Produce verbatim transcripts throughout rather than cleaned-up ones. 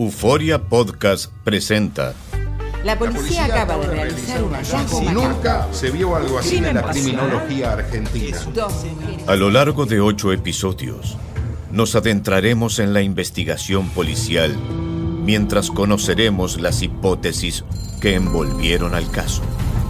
Euforia Podcast presenta. La policía, la policía acaba de realizar un hallazgo macabro. Nunca se vio algo así en la criminología argentina. A lo largo de ocho episodios, nos adentraremos en la investigación policial mientras conoceremos las hipótesis que envolvieron al caso.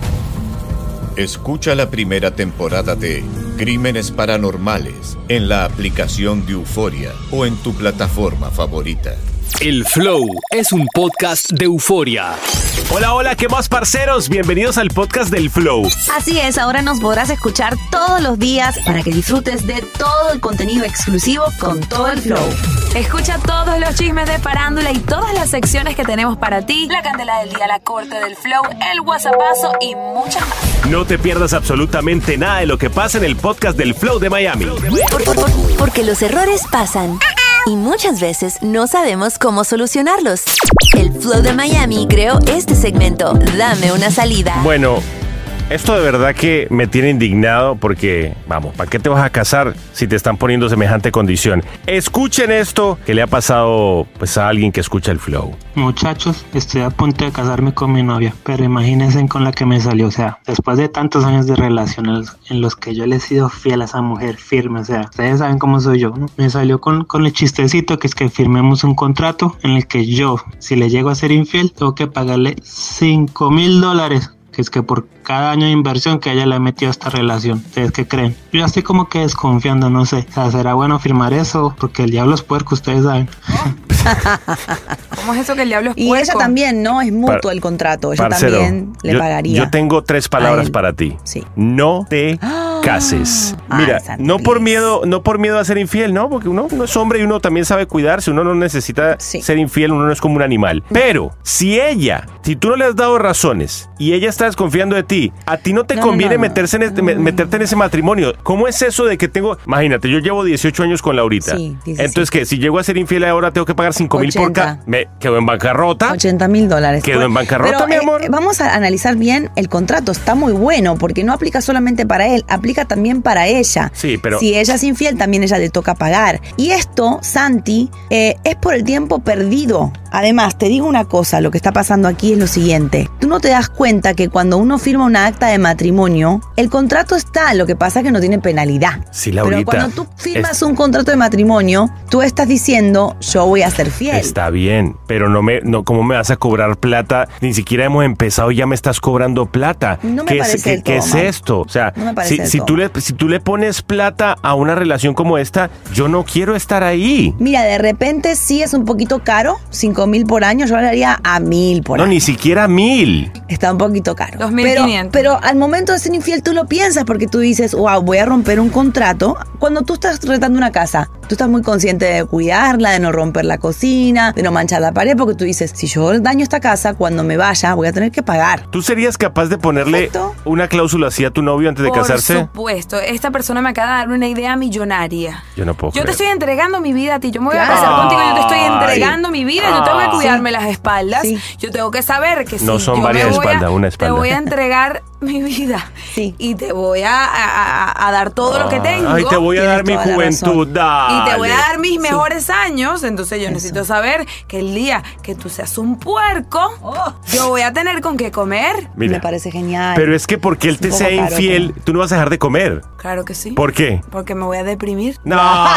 Escucha la primera temporada de Crímenes Paranormales en la aplicación de Euforia o en tu plataforma favorita. El Flow es un podcast de Euforia. Hola, hola, ¿qué más, parceros? Bienvenidos al podcast del Flow. Así es, ahora nos podrás escuchar todos los días para que disfrutes de todo el contenido exclusivo con todo el Flow. Escucha todos los chismes de farándula y todas las secciones que tenemos para ti. La candela del día, la corte del Flow, el whatsappazo y muchas más. No te pierdas absolutamente nada de lo que pasa en el podcast del Flow de Miami. Por, por, por, porque los errores pasan y muchas veces no sabemos cómo solucionarlos. El Flow de Miami creó este segmento, Dame una salida. Bueno, esto de verdad que me tiene indignado porque, vamos, ¿para qué te vas a casar si te están poniendo semejante condición? Escuchen esto que le ha pasado pues a alguien que escucha el Flow. Muchachos, estoy a punto de casarme con mi novia, pero imagínense con la que me salió, o sea, después de tantos años de relación en los que yo le he sido fiel a esa mujer firme, o sea, ustedes saben cómo soy yo, ¿no? Me salió con, con el chistecito que es que firmemos un contrato en el que yo, si le llego a ser infiel, tengo que pagarle cinco mil dólares. Que es que por cada año de inversión que ella le ha metido a esta relación. ¿Ustedes qué creen? Yo ya estoy como que desconfiando, no sé. O sea, ¿será bueno firmar eso? Porque el diablo es puerco, ustedes saben. ¿Cómo es eso que el diablo es y puerco? Y ella también, ¿no? Es mutuo el contrato. Ella Parcero, también le yo, pagaría. Yo tengo tres palabras para ti. Sí. No te cases. Mira, Ay, no por miedo, no por miedo a ser infiel, ¿no? Porque uno, uno es hombre y uno también sabe cuidarse. Uno no necesita sí. ser infiel, uno no es como un animal. Pero si ella, si tú no le has dado razones y ella está desconfiando de ti, a ti no te no, conviene no, no, meterse en este, mm. meterte en ese matrimonio. ¿Cómo es eso de que tengo, imagínate, yo llevo dieciocho años con Laurita. Sí, Entonces, ¿qué? Si llego a ser infiel ahora tengo que pagar cinco mil por cada. Me quedo en bancarrota. ochenta mil dólares. Quedo en bancarrota, Pero, mi amor. Eh, vamos a analizar bien el contrato. Está muy bueno porque no aplica solamente para él, aplica también para ella. Sí, pero si ella es infiel, también ella le toca pagar. Y esto, Santi, eh, es por el tiempo perdido. Además, te digo una cosa, lo que está pasando aquí es lo siguiente. Tú no te das cuenta que cuando uno firma una acta de matrimonio, el contrato está, lo que pasa es que no tiene penalidad. Sí, Laurita. Pero cuando tú firmas es... un contrato de matrimonio, tú estás diciendo, yo voy a ser fiel. Está bien, pero no me, no, ¿cómo me vas a cobrar plata? Ni siquiera hemos empezado y ya me estás cobrando plata. No me ¿Qué parece es, ¿qué, ¿qué es esto? O sea, no me si, si, tú le, si tú le pones plata a una relación como esta, yo no quiero estar ahí. Mira, de repente sí es un poquito caro, cinco mil por año, yo le haría a mil por no, año. No, ni siquiera mil. Está un poquito caro. dos mil quinientos. Pero, pero al momento de ser infiel tú lo piensas porque tú dices, wow, voy a romper un contrato. Cuando tú estás retando una casa, tú estás muy consciente de cuidarla, de no romper la cocina, de no manchar la pared, porque tú dices, si yo daño esta casa, cuando me vaya voy a tener que pagar. ¿Tú serías capaz de ponerle ¿Perfecto? una cláusula así a tu novio antes de Por casarse? Por supuesto. Esta persona me acaba de dar una idea millonaria. Yo no puedo Yo creer. te estoy entregando mi vida a ti. Yo me voy a Claro. casar contigo. Yo te estoy entregando Ay. mi vida. Yo tengo que cuidarme Sí. las espaldas. Sí. Yo tengo que saber que si No son yo varias me voy espaldas, a, una espalda. Te voy a entregar mi vida. Sí. Y te voy a, a, a dar todo lo que tengo. Ay, te voy a Tienes dar mi toda la juventud. Dale. Y te voy a dar mis mejores Sí. años. Entonces yo Eso. necesito saber que el día que tú seas un puerco, Oh. yo voy a tener con qué comer. Mira, me parece genial. pero es que porque él te Un sea poco caro, infiel, pero... tú no vas a dejar de comer. Claro que sí. ¿Por qué? Porque me voy a deprimir. No.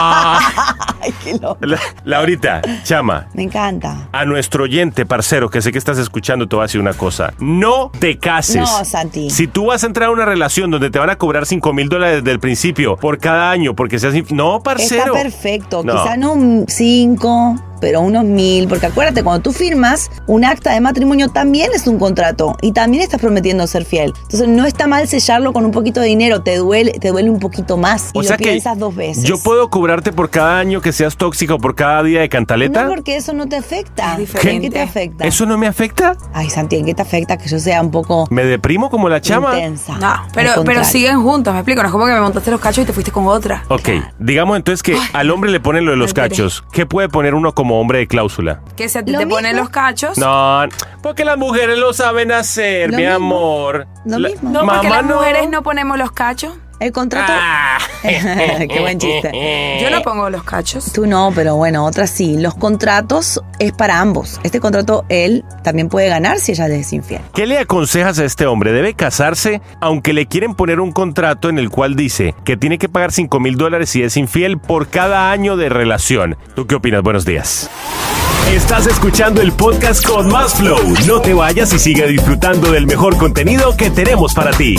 Ay, qué loco. La, Laurita, chama. Me encanta. A nuestro oyente, parcero, que sé que estás escuchando, te voy a decir una cosa. No te cases. No, Santi. Si tú vas a entrar a una relación donde te van a cobrar cinco mil dólares desde el principio por cada año porque seas... inf- No, parcero. Está perfecto. No. Quizá no un cinco, pero unos mil. Porque acuérdate, cuando tú firmas un acta de matrimonio también es un contrato. Y también estás prometiendo ser fiel. Entonces no está mal sellarlo con un poquito de dinero. Te duele, te duele un poquito más. Y O lo sea que piensas dos veces. yo puedo cobrarte por cada año que seas tóxica o por cada día de cantaleta. No, porque eso no te afecta. Es diferente. ¿En qué te afecta? ¿Eso no me afecta? Ay, Santi, ¿en qué te afecta que yo sea un poco ¿Me deprimo como la chama? intensa? No, Al pero, pero contrario. siguen juntos, me explico. No es como que me montaste los cachos y te fuiste con otra. Ok, digamos entonces que al hombre le ponen lo de los Alteré. cachos. ¿Qué puede poner uno como hombre de cláusula? Que si a ti Lo te ponen mismo. los cachos. No, porque las mujeres lo saben hacer, Lo mi mismo. amor. Lo La- mismo. No, porque Mamá, las mujeres no ponemos los cachos. El contrato... Ah. Qué buen chiste. Yo no pongo los cachos. Tú no, pero bueno, otras sí. Los contratos es para ambos. Este contrato él también puede ganar si ella le es infiel. ¿Qué le aconsejas a este hombre? ¿Debe casarse aunque le quieren poner un contrato en el cual dice que tiene que pagar cinco mil dólares si es infiel por cada año de relación? ¿Tú qué opinas? Buenos días. Estás escuchando el podcast con más flow. No te vayas y sigue disfrutando del mejor contenido que tenemos para ti.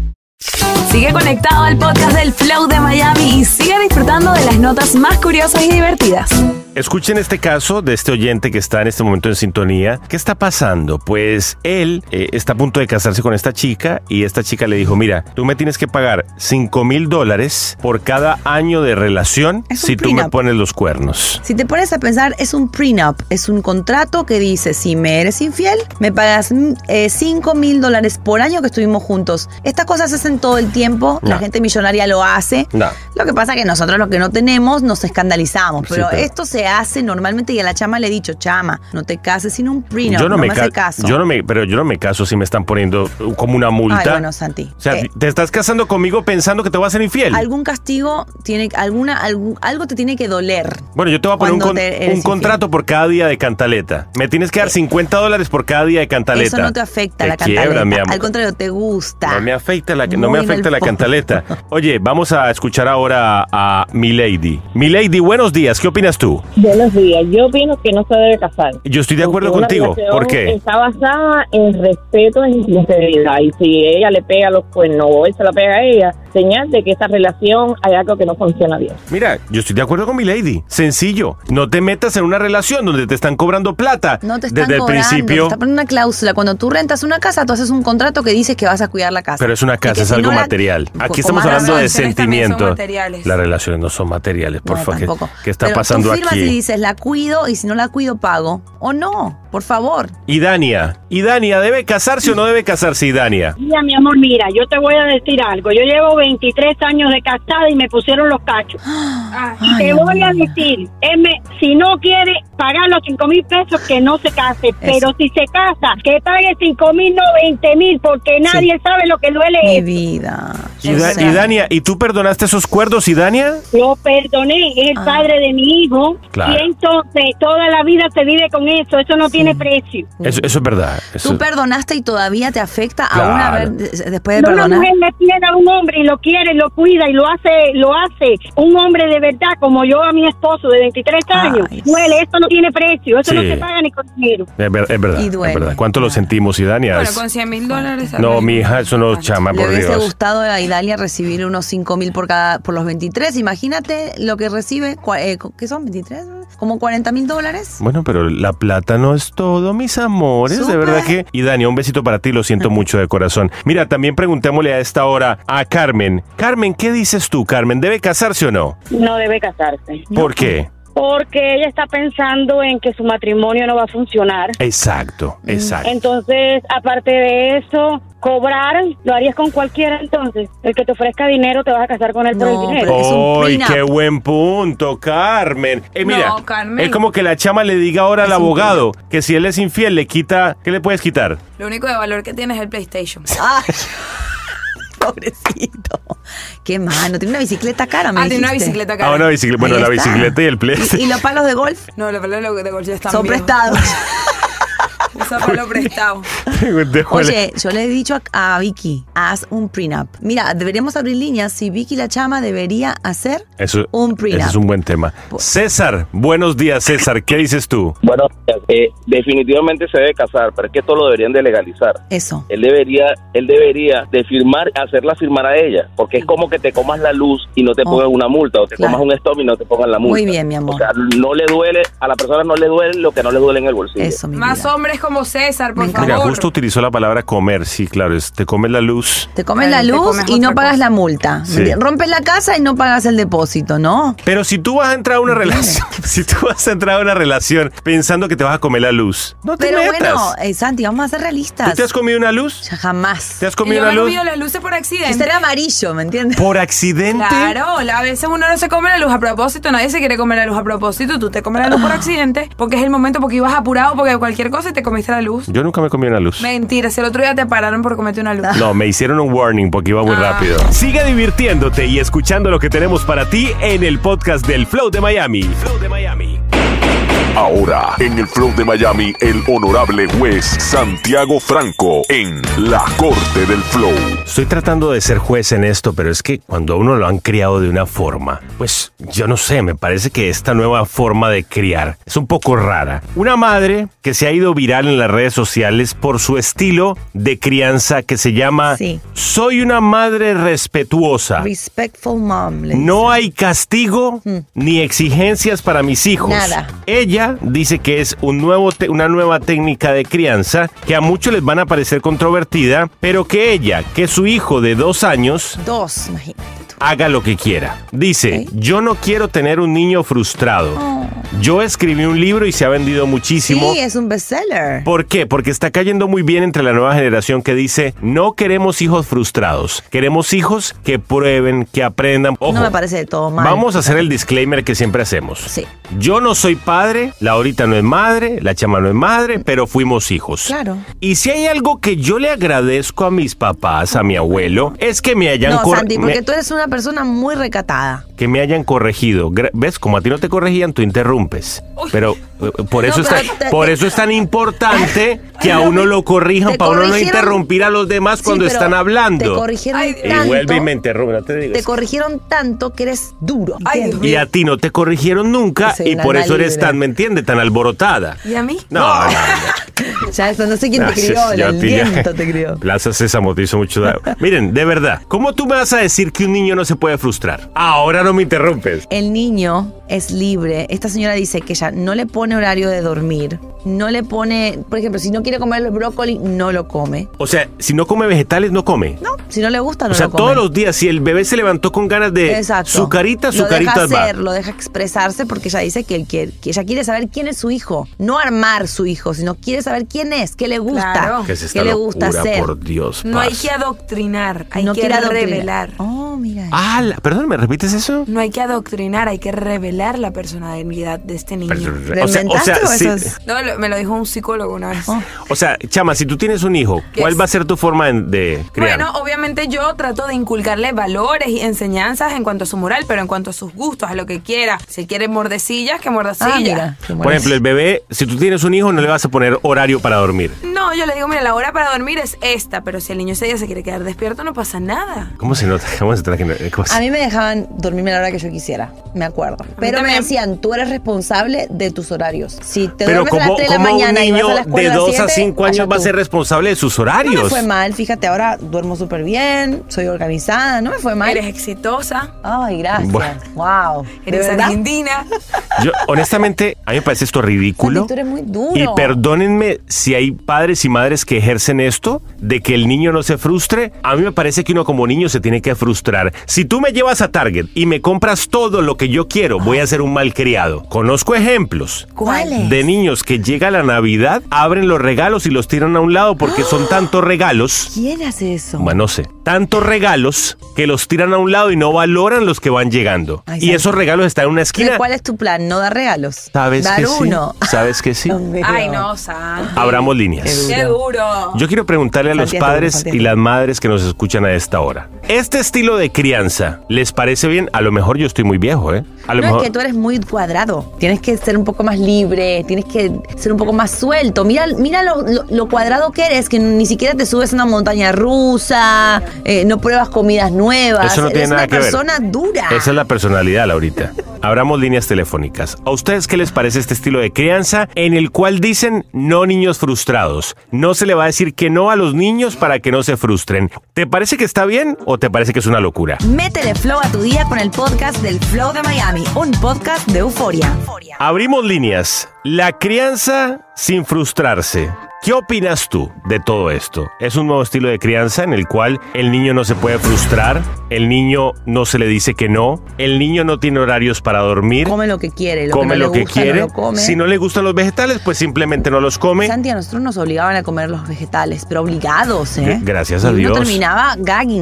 Sigue conectado al podcast del Flow de Miami y sigue disfrutando de las notas más curiosas y divertidas. Escuchen este caso de este oyente que está en este momento en sintonía. ¿Qué está pasando? Pues él eh, está a punto de casarse con esta chica y esta chica le dijo, mira, tú me tienes que pagar cinco mil dólares por cada año de relación si tú me pones los cuernos. Si te pones a pensar, es un prenup, es un contrato que dice, si me eres infiel, me pagas eh, cinco mil dólares por año que estuvimos juntos. Estas cosas se hacen todo el tiempo, no. La gente millonaria lo hace. No. Lo que pasa es que nosotros lo que no tenemos nos escandalizamos, pero, sí, pero esto se hace normalmente y a la chama le he dicho, chama, no te cases sin un prenup, yo no, no me, me ca- hace caso. Yo no me, pero yo no me caso si me están poniendo como una multa. Ay, bueno, Santi. O sea, eh, te estás casando conmigo pensando que te voy a hacer infiel. Algún castigo tiene, alguna, algún, algo te tiene que doler. Bueno, yo te voy a poner un, con, un contrato por cada día de cantaleta. Me tienes que dar cincuenta dólares por cada día de cantaleta. Eso no te afecta te la cantaleta. Quiebra, mi amor. Al contrario, te gusta. No me afecta la, no me afecta la cantaleta. Oye, vamos a escuchar ahora a Milady. Milady, buenos días. ¿Qué opinas tú? Buenos días. Yo opino que no se debe casar. Yo estoy de acuerdo contigo. ¿Por qué? Está basada en respeto y sinceridad. Y si ella le pega los cuernos o él se la pega a ella, señal de que esa relación hay algo que no funciona bien. Mira, yo estoy de acuerdo con Milady. Sencillo. No te metas en una relación donde te están cobrando plata. No te están desde cobrando, el principio. Te está poniendo una cláusula. Cuando tú rentas una casa, tú haces un contrato que dices que vas a cuidar la casa. Pero es una casa, es si algo no material. La... Aquí estamos hablando de sentimientos. Las relaciones no son materiales, por no, favor. ¿Qué, ¿Qué está Pero pasando tú firmas aquí? Y dices, la cuido, y si no la cuido, pago. O no, por favor. Y Dania, ¿y Dania debe casarse o no debe casarse, Idania? Mira, mi amor, mira, yo te voy a decir algo. Yo llevo veintitrés años de casada y me pusieron los cachos. Ay, y te voy a decir, M, si no quiere pagar los cinco mil pesos, que no se case. Eso. Pero si se casa, que pague cinco mil, no veinte mil, porque nadie sí. sabe lo que duele. Mi vida. Y, da, y Dania, ¿y tú perdonaste esos cuerdos, Idania? Yo perdoné, es el ah. padre de mi hijo. Claro. Y entonces toda la vida se vive con eso, eso no sí. tiene precio. Eso, eso es verdad. Eso... ¿Tú perdonaste y todavía te afecta claro. aún haber, después de no, perdonar? Una mujer le tiene a un hombre y lo quiere, lo cuida y lo hace, lo hace un hombre de verdad, como yo a mi esposo de veintitrés años. Ay, duele, esto no tiene precio, eso sí. no se paga ni con dinero. Es, ver, es verdad, es verdad. ¿Cuánto lo sentimos, Idania? Bueno, con cien mil dólares. No, mi hija, eso no, chama, por Dios. Le hubiese gustado a Idalia recibir unos cinco mil por cada, por los veintitrés. Imagínate lo que recibe, eh, ¿qué son? ¿veintitrés? ¿Como cuarenta mil dólares? Bueno, pero la plata no es todo, mis amores. Super. De verdad que... Y Dani, un besito para ti, lo siento mucho de corazón. Mira, también preguntémosle a esta hora a Carmen. Carmen, ¿qué dices tú, Carmen? ¿Debe casarse o no? No debe casarse. ¿Por qué? Porque ella está pensando en que su matrimonio no va a funcionar. Exacto, exacto. Entonces, aparte de eso, cobrar, lo harías con cualquiera entonces. El que te ofrezca dinero, te vas a casar con él no, por el dinero. ¡Ay, qué buen punto, Carmen! Eh, mira, no, Carmen. Es como que la chama le diga ahora al abogado que si él es infiel, le quita... ¿Qué le puedes quitar? Lo único de valor que tiene es el PlayStation. ¡Ay! Pobrecito. Qué mano. Tiene una bicicleta cara, me Ah, dijiste. tiene una bicicleta cara. Ah, una bicicleta. Bueno, la bicicleta y el PlayStation. ¿Y, ¿Y los palos de golf? No, los palos de golf ya están son viejos. prestados. Esa palo prestado. Oye, yo le he dicho a, a Vicky, haz un prenup. Mira, deberíamos abrir líneas si Vicky la chama debería hacer eso, un prenup. Ese es un buen tema. César, buenos días, César. ¿Qué dices tú? Bueno, eh, definitivamente se debe casar, pero es que esto lo deberían de legalizar. Eso. Él debería, él debería de firmar, hacerla firmar a ella, porque es como que te comas la luz y no te oh, pongan una multa, o te claro. comas un stop y no te pongan la multa. Muy bien, mi amor. O sea, no le duele, a la persona no le duele lo que no le duele en el bolsillo. Eso, mi Más vida. hombres como César, por Mira, favor. justo utilizó la palabra comer, sí, claro, es, te comes la luz. Te comes la luz comes y no pagas cosa. la multa. Sí. Rompes la casa y no pagas el depósito, ¿no? Pero si tú vas a entrar a una relación, si tú vas a entrar a una relación pensando que te vas a comer la luz, no te Pero metas. bueno, eh, Santi, vamos a ser realistas. ¿Tú te has comido una luz? Ya jamás. ¿Te has comido y yo una luz? Yo me he comido las luces por accidente. Este era amarillo, ¿me entiendes? ¿Por accidente? Claro, a veces uno no se come la luz a propósito, nadie se quiere comer la luz a propósito, tú te comes la luz por accidente, porque es el momento porque ibas apurado, porque cualquier cosa y te comiste la luz. Yo nunca me comí una luz. Mentira, si el otro día te pararon por cometer una luz. No, me hicieron un warning porque iba muy Ah. rápido. Sigue divirtiéndote y escuchando lo que tenemos para ti en el podcast del Flow de Miami. Flow de Miami. Ahora, en el Flow de Miami, el honorable juez Santiago Franco en la Corte del Flow. Estoy tratando de ser juez en esto, pero es que cuando a uno lo han criado de una forma, pues yo no sé, me parece que esta nueva forma de criar es un poco rara. Una madre que se ha ido viral en las redes sociales por su estilo de crianza que se llama Sí. Soy una madre respetuosa. Respectful mom. le No hay castigo ni exigencias para mis hijos. Nada. Ella dice que es un nuevo te- una nueva técnica de crianza que a muchos les van a parecer controvertida, pero que ella, que su hijo de dos años, Dos, imagínate. haga lo que quiera. Dice, yo no quiero tener un niño frustrado. Yo escribí un libro y se ha vendido muchísimo. Sí, es un bestseller. ¿Por qué? Porque está cayendo muy bien entre la nueva generación que dice, no queremos hijos frustrados, queremos hijos que prueben, que aprendan. Ojo, No me parece de todo mal. vamos a hacer el disclaimer que siempre hacemos. Sí. Yo no soy padre, Laurita no es madre, la chama no es madre, pero fuimos hijos. Claro. Y si hay algo que yo le agradezco a mis papás, a mi abuelo, es que me hayan No, cor- Santi, porque me- tú eres una persona muy recatada. que me hayan corregido. Gra- ¿Ves? Como a ti no te corregían, tú interrumpes. Pero eh, por eso, No, está, pero te- por eso es tan importante que a uno lo corrijan, Te para uno no corrigieron- interrumpir a los demás Sí, cuando pero están hablando. Te corrigieron Y tanto. vuelve y me interrumpe, no te digo. Te corrigieron tanto que eres duro. ¿entiendes? Y a ti no te corrigieron nunca Soy y una por eso libre. eres tan, ¿me entiendes? Tan alborotada. ¿Y a mí? No, no, no. Ya eso, no sé quién te Gracias, crió, yo a el ti ya- viento te crió. Plaza Sésamo te hizo mucho daño. Miren, de verdad, ¿cómo tú me vas a decir que un niño no se puede frustrar? Ahora no me interrumpes. El niño es libre. Esta señora dice que ella no le pone horario de dormir, no le pone, por ejemplo, si no quiere comer el brócoli, no lo come. O sea, si no come vegetales, no come. No, si no le gusta, no O sea, lo come. todos los días, si el bebé se levantó con ganas de Exacto. su carita, su lo carita deja va. hacer, lo deja expresarse porque ella dice que, él quiere, que ella quiere saber quién es su hijo. No armar su hijo, sino quiere saber quién es, qué le gusta, Claro. ¿Qué es esta qué le gusta locura, hacer. por Dios, No hay paz. que adoctrinar, hay No que quiere adoctrinar. revelar. Oh, mira. Ah, la- perdón, ¿me repites eso? No hay que adoctrinar, hay que revelar la personalidad de este niño. Pero, o sea, o sea, inventaste o sí- eso es? No, lo- me lo dijo un psicólogo una vez. o sea, Chama, si tú tienes un hijo, ¿cuál Yes. va a ser tu forma de, de criar? Bueno, obviamente yo trato de inculcarle valores y enseñanzas en cuanto a su moral, pero en cuanto a sus gustos, a lo que quiera. Si quiere mordecillas, que mordecillas. Ah, mira. qué Por bueno. ejemplo, el bebé, si tú tienes un hijo, no le vas a poner horario para dormir. No, yo le digo, mira, la hora para dormir es esta, pero si el niño ese día se quiere quedar despierto, no pasa nada. ¿Cómo se nota? ¿Cómo se trata que no- cómo se- A mí me dejaban dormirme a la hora que yo quisiera, me acuerdo. Pero me también. decían, tú eres responsable de tus horarios. Si te Pero duermes a las ¿cómo, tres de la cómo un mañana y vas niño a la de escuela dos las a siete, cinco años allá va a tú. ser responsable de sus No me horarios? fue mal, fíjate, ahora duermo súper bien, soy organizada, no me fue mal. Eres exitosa, Ay, gracias. Bueno. Wow. eres ¿De verdad? argentina. Yo, honestamente, a mí me parece esto ridículo. Santi, tú eres muy duro. Y perdónenme si hay padres y madres que ejercen esto, de que el niño no se frustre. A mí me parece que uno como niño se tiene que frustrar. Si tú me llevas a Target y me compras todo lo que yo quiero, voy a ser un malcriado. Conozco ejemplos ¿Cuáles? de niños que llega la Navidad, abren los regalos y los tiran a un lado porque son tantos regalos. ¿Quién hace eso? Bueno, no sé. Tantos regalos que los tiran a un lado y no valoran los que van llegando. Ay, y Santi. esos regalos están en una Entonces, esquina. ¿cuál es tu plan? ¿No dar regalos? ¿Sabes Dar que sí? uno. ¿Sabes que sí? Dios mío. Ay, no, Santi. Abramos líneas. Qué duro. Yo quiero preguntarle a los Santi es duro, padres Santi es y duro. las madres que nos escuchan a esta hora. ¿Este estilo de crianza les parece bien? A lo mejor yo estoy muy viejo, ¿eh? A lo No, mejor... es que tú eres muy cuadrado. Tienes que ser un poco más libre, tienes que ser un poco más suelto. Mira, mira lo, lo- lo cuadrado que eres, que ni siquiera te subes a una montaña rusa, eh, no pruebas comidas nuevas. Eso no tiene eres nada una que ver. persona dura. Esa es la personalidad, Laurita. Abramos líneas telefónicas. ¿A ustedes qué les parece este estilo de crianza en el cual dicen no niños frustrados? No se le va a decir que no a los niños para que no se frustren. ¿Te parece que está bien o te parece que es una locura? Métele flow a tu día con el podcast del Flow de Miami, un podcast de euforia. Abrimos líneas. La crianza sin frustrarse. ¿Qué opinas tú de todo esto? ¿Es un nuevo estilo de crianza en el cual el niño no se puede frustrar? ¿El niño no se le dice que no? ¿El niño no tiene horarios para dormir? Come lo que quiere, lo come que no lo le que gusta, quiere. no lo come. Si no le gustan los vegetales, pues simplemente no los come. Santi, a nosotros nos obligaban a comer los vegetales, pero obligados, ¿eh? Gracias a Y uno Dios. terminaba gagging.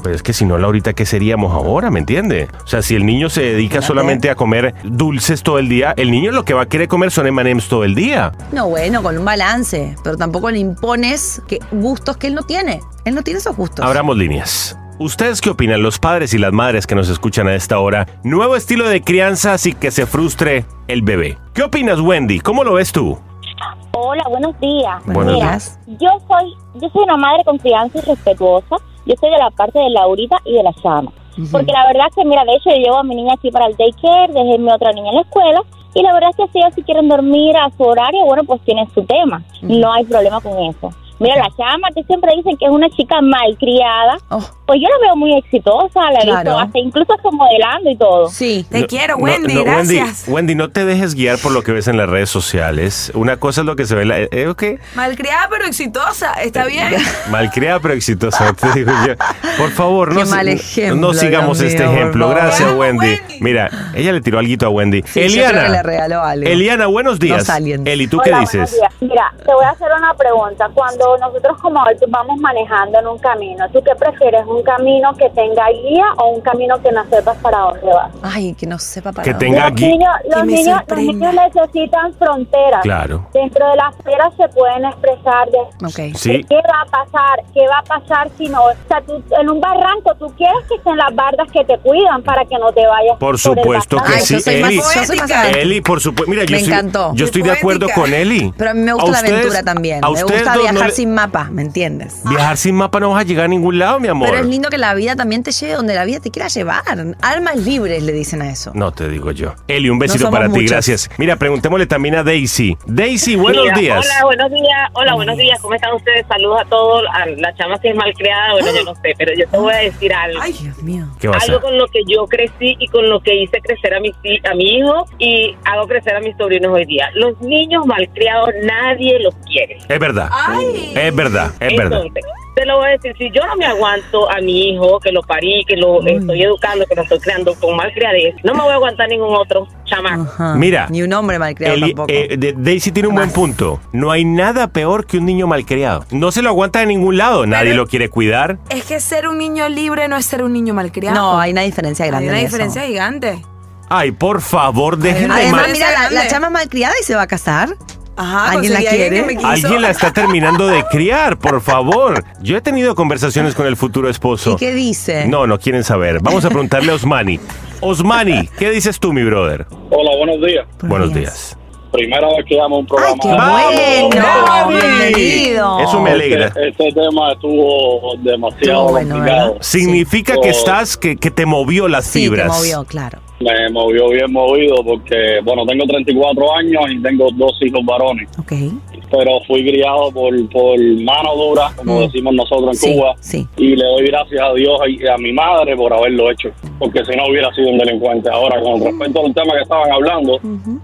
Pues es que si no, Laurita, ¿qué seríamos ahora? ¿Me entiende? O sea, si el niño se dedica Fíjate. solamente a comer dulces todo el día, el niño lo que va a querer comer son eme and eme's todo el día. No, bueno, con un balance, pero tampoco le impones que gustos que él no tiene. Él no tiene esos gustos. Abramos líneas. ¿Ustedes qué opinan, los padres y las madres que nos escuchan a esta hora? Nuevo estilo de crianza sin que se frustre el bebé. ¿Qué opinas, Wendy? ¿Cómo lo ves tú? Hola, buenos días. Buenos Mira, días. Yo soy, yo soy una madre con crianza y respetuosa. Yo soy de la parte de Laurita y de la Chama. Uh-huh. Porque la verdad es que, mira, de hecho yo llevo a mi niña aquí para el daycare, dejé mi otra niña en la escuela. Y la verdad es que si ellos si quieren dormir a su horario, bueno, pues tienen su tema. Uh-huh. No hay problema con eso. Mira, la Chama, que siempre dicen que es una chica malcriada, oh. pues yo la veo muy exitosa, la he claro. visto hasta incluso hasta modelando y todo. Sí, te no, quiero, no, Wendy, no, gracias. Wendy, Wendy, no te dejes guiar por lo que ves en las redes sociales. Una cosa es lo que se ve en la... ¿Eh, okay? Malcriada pero exitosa, está bien. Malcriada pero exitosa, te digo yo. Por favor, no, mal ejemplo, no sigamos Dios este mío, ejemplo. Gracias, Wendy. Wendy. Mira, ella le tiró alguito a Wendy. Sí, Eliana, yo le regaló algo. Eliana, buenos días. Eli, ¿tú Hola, qué dices? Mira, te voy a hacer una pregunta. Cuando nosotros como vamos manejando en un camino, ¿tú qué prefieres? ¿Un camino que tenga guía o un camino que no sepas para dónde vas? Ay, que no sepa para que dónde. tenga los guía. Niños, los, niños, los niños necesitan fronteras. Claro. Dentro de las fronteras se pueden expresar de, okay. sí. qué va a pasar, qué va a pasar si no. O sea, tú, en un barranco, tú quieres que estén las bardas que te cuidan para que no te vayas. Por supuesto por que Ay, sí, Eli. Eli, por supuesto. Mira, yo me estoy, encantó. yo estoy de acuerdo con Eli. Pero a mí me gusta la aventura también. Me gusta viajar no le... sin mapa, ¿me entiendes? Viajar sin mapa no vas a llegar a ningún lado, mi amor. Pero es lindo que la vida también te lleve donde la vida te quiera llevar. Almas libres le dicen a eso. No te digo yo. Eli, un besito no para muchos. ti, gracias. Mira, preguntémosle también a Daisy. Daisy, buenos Mira, días. Hola, buenos días. Hola, buenos días. ¿Cómo están ustedes? Saludos a todos. A la Chama si es malcriada, bueno, yo no sé, pero yo te voy a decir algo. Ay, Dios mío. ¿Qué va a algo hacer? con lo que yo crecí y con lo que hice crecer a mi, a mi hijo y hago crecer a mis sobrinos hoy día. Los niños malcriados nadie los quiere. Es verdad. Ay. Es verdad, es Entonces, verdad. te lo voy a decir, si yo no me aguanto a mi hijo, que lo parí, que lo mm. estoy educando, que lo estoy creando con malcriadez, no me voy a aguantar ningún otro chamaco. Ajá. Mira. Ni un hombre malcriado Eli, tampoco. Eh, de, Daisy tiene un Más. buen punto. No hay nada peor que un niño malcriado. No se lo aguanta de ningún lado. Nadie Pero lo quiere cuidar. Es que ser un niño libre no es ser un niño malcriado. No, hay una diferencia grande. Hay una en diferencia eso. gigante. Ay, por favor, dejen de Además, mal... mira, la, la Chama es malcriada y se va a casar. Ajá, ¿Alguien la quiere? Que Alguien la está terminando de criar, por favor. Yo he tenido conversaciones con el futuro esposo. ¿Y qué dice? No, no quieren saber. Vamos a preguntarle a Osmani. Osmani, ¿qué dices tú, mi brother? Hola, buenos días. Buenos días. Primera vez que llamo a un programa. ¡Ay, qué bueno! ¡Bienvenido! Eso me alegra. Este, este tema estuvo demasiado bueno, complicado. Significa sí. que estás, que, que te movió las sí, fibras. Sí, te movió, claro. Me movió bien movido porque, bueno, tengo treinta y cuatro años y tengo dos hijos varones. Ok. Pero fui criado por, por mano dura, como mm. decimos nosotros en sí, Cuba. Sí. Y le doy gracias a Dios y a mi madre por haberlo hecho. Porque si no hubiera sido un delincuente. Ahora, con respecto al tema que estaban hablando, uh-huh.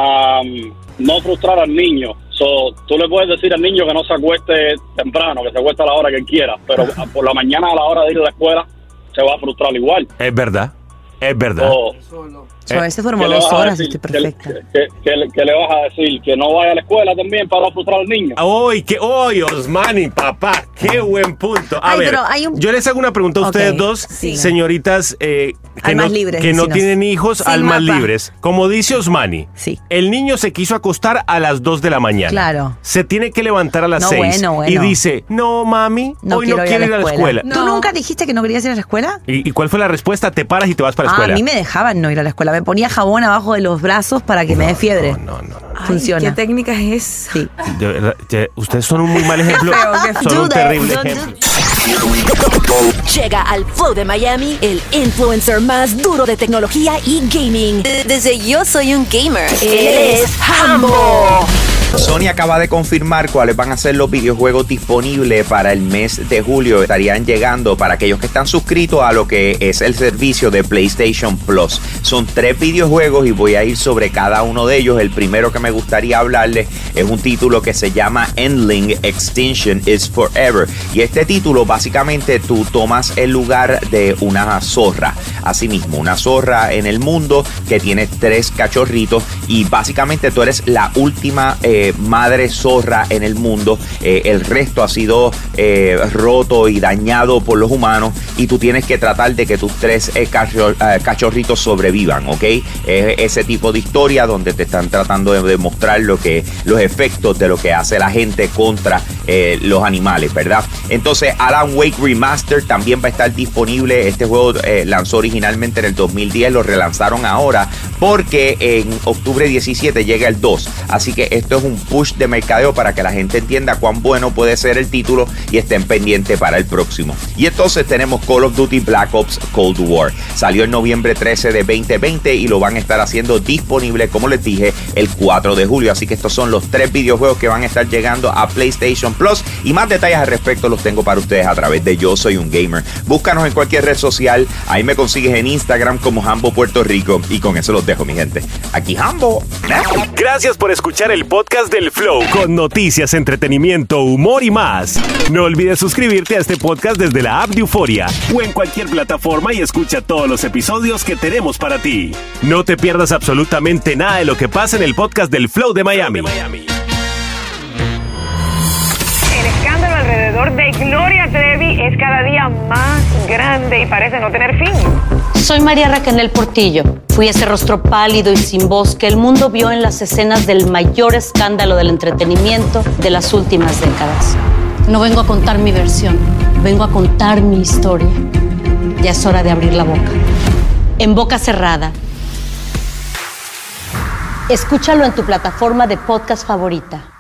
um, no frustrar al niño. So, tú le puedes decir al niño que no se acueste temprano, que se acueste a la hora que él quiera. Pero uh-huh. por la mañana a la hora de ir a la escuela se va a frustrar igual. Es verdad. Es verdad. So, So, ese fueron dos horas, estoy perfecta. ¿Qué, qué, qué le vas a decir? ¿Que no vaya a la escuela también para no frustrar al niño? ¡Uy, qué, uy, Osmani, papá! ¡Qué buen punto! A Ay, ver, pero hay un... yo les hago una pregunta a ustedes okay, dos, sí. señoritas eh, que, almas no, libres, que no vecinos. tienen hijos, Sin almas mapa. libres. Como dice Osmani, sí. el niño se quiso acostar a las dos de la mañana. Claro. Se tiene que levantar a las no, seis. Bueno, bueno. Y dice, no, mami, no hoy no quiero ir a la escuela. No. ¿Tú nunca dijiste que no querías ir a la escuela? ¿Y, ¿Y cuál fue la respuesta? Te paras y te vas para la ah, escuela. A mí me dejaban no ir a la escuela. Me ponía jabón abajo de los brazos para que no, me dé fiebre. No, no, no. no. Ay, funciona. ¿Qué técnica es esa? Sí. De verdad, de, ustedes son un muy mal ejemplo. Qué feo, qué feo. Son un Do terrible that, ejemplo. Llega al Flow de Miami el influencer más duro de tecnología y gaming. Desde Yo Soy un Gamer, él es Hambo. Sony acaba de confirmar cuáles van a ser los videojuegos disponibles para el mes de julio. Estarían llegando para aquellos que están suscritos a lo que es el servicio de PlayStation Plus. Son tres videojuegos y voy a ir sobre cada uno de ellos. El primero que me gustaría hablarles es un título que se llama Endling Extinction is Forever. Y este título básicamente tú tomas el lugar de una zorra. Asimismo, una zorra en el mundo que tiene tres cachorritos y básicamente tú eres la última eh, eh, madre zorra en el mundo. Eh, el resto ha sido eh, roto y dañado por los humanos y tú tienes que tratar de que tus tres eh, cacho, eh, cachorritos sobrevivan, ¿ok? Es ese tipo de historia donde te están tratando de demostrar lo que, los efectos de lo que hace la gente contra eh, los animales, ¿verdad? Entonces Alan Wake Remastered también va a estar disponible. Este juego eh, lanzó originalmente en el dos mil diez, lo relanzaron ahora porque en octubre diecisiete llega el dos, así que esto es un push de mercadeo para que la gente entienda cuán bueno puede ser el título y estén pendientes para el próximo. Y entonces tenemos Call of Duty Black Ops Cold War. Salió el noviembre trece de veinte veinte y lo van a estar haciendo disponible, como les dije, el cuatro de julio. Así que estos son los tres videojuegos que van a estar llegando a PlayStation Plus y más detalles al respecto los tengo para ustedes a través de Yo Soy un Gamer. Búscanos en cualquier red social, ahí me consigues en Instagram como Hambo Puerto Rico y con eso los dejo, mi gente. Aquí Hambo. Gracias por escuchar el podcast del Flow con noticias, entretenimiento, humor y más. No olvides suscribirte a este podcast desde la app de Euforia o en cualquier plataforma y escucha todos los episodios que tenemos para ti. No te pierdas absolutamente nada de lo que pasa en el podcast del Flow de Miami. El escándalo alrededor de Gloria Trevi es cada día más grande y parece no tener fin. Soy María Raquel Portillo. Fui ese rostro pálido y sin voz que el mundo vio en las escenas del mayor escándalo del entretenimiento de las últimas décadas. No vengo a contar mi versión, vengo a contar mi historia. Ya es hora de abrir la boca. En boca cerrada. Escúchalo en tu plataforma de podcast favorita.